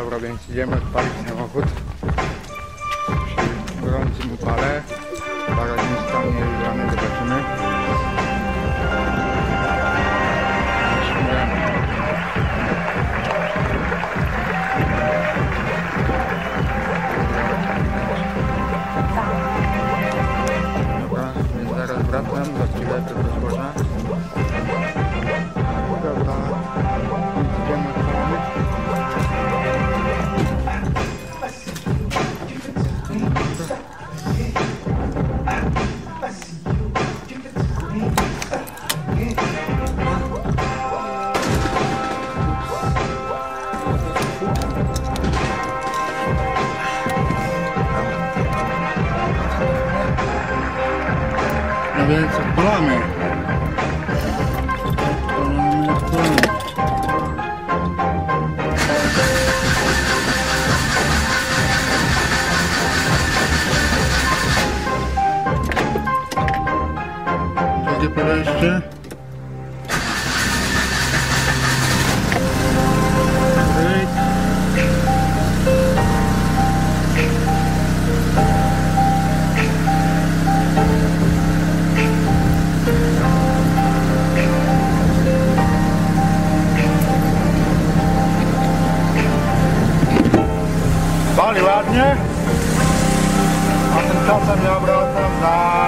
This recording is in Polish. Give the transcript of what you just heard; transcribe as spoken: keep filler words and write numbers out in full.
Dobra, więc idziemy odpalić samochód przy gorącym upale. Bagażnik stanie wybrany, zobaczymy. Dobra, więc zaraz wracam, za chwilę to do złoża. Dobra, więc idziemy odpalić. No więc odpalamy. Odpalamy, odpalamy. Drugie podejście. Pali ładnie, a tymczasem ja wracam na